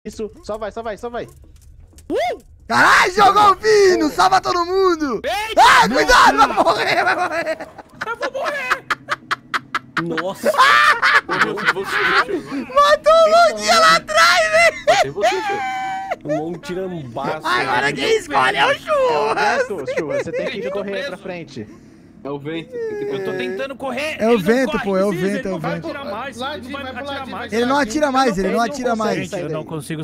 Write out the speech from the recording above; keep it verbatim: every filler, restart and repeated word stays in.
Isso, só vai, só vai, só vai. Uh! Caralho, jogou o Vino! Salva todo mundo! Eita, ah, cuidado! Vai morrer, vai morrer! Eu vou morrer! Nossa! Matou o Londinha lá atrás, velho! Um tirambaço. Agora quem escolhe é o Churras! Vento, Churras, você tem que correr pra frente. É o vento. Eu tô tentando correr. É o ele não vento, corre, pô, é o precisa, vento, ele é o não vai vento. atirar mais, ele não vai atirar mais. Ele não atira mais, ele não atira mais. consegue. Eu não consigo